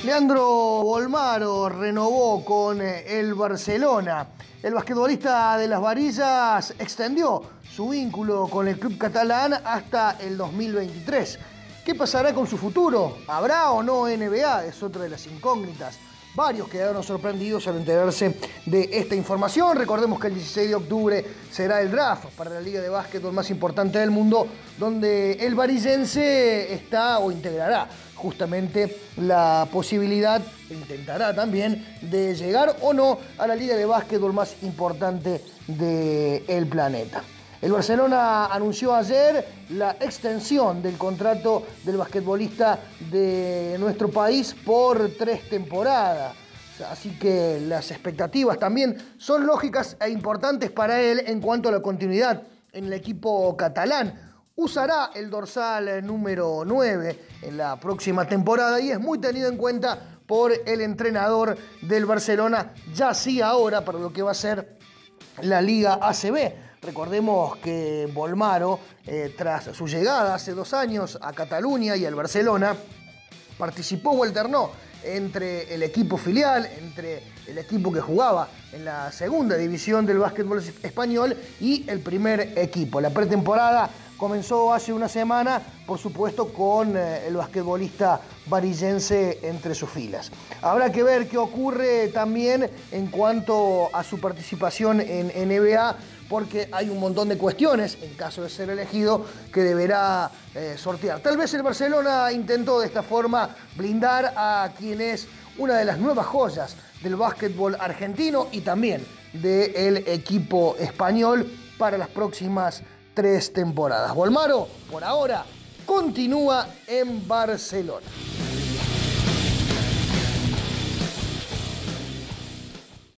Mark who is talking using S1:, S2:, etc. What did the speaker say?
S1: Leandro Bolmaro renovó con el Barcelona. El basquetbolista de las Varillas extendió su vínculo con el club catalán hasta el 2023. ¿Qué pasará con su futuro? ¿Habrá o no NBA? Es otra de las incógnitas. Varios quedaron sorprendidos al enterarse de esta información. Recordemos que el 16 de octubre será el draft para la liga de básquetbol más importante del mundo, donde el varillense está o integrará justamente la posibilidad, e intentará también, de llegar o no a la liga de básquetbol más importante del planeta. El Barcelona anunció ayer la extensión del contrato del basquetbolista de nuestro país por 3 temporadas. Así que las expectativas también son lógicas e importantes para él en cuanto a la continuidad en el equipo catalán. Usará el dorsal número 9 en la próxima temporada y es muy tenido en cuenta por el entrenador del Barcelona, ya sí ahora para lo que va a ser la Liga ACB. Recordemos que Bolmaro, tras su llegada hace 2 años a Cataluña y al Barcelona, participó o alternó entre el equipo filial, entre el equipo que jugaba en la segunda división del básquetbol español y el primer equipo. La pretemporada comenzó hace una semana, por supuesto, con el basquetbolista varillense entre sus filas. Habrá que ver qué ocurre también en cuanto a su participación en NBA, porque hay un montón de cuestiones, en caso de ser elegido, que deberá sortear. Tal vez el Barcelona intentó de esta forma blindar a quien es una de las nuevas joyas del básquetbol argentino y también del equipo español para las próximas 3 temporadas. Bolmaro, por ahora, continúa en Barcelona.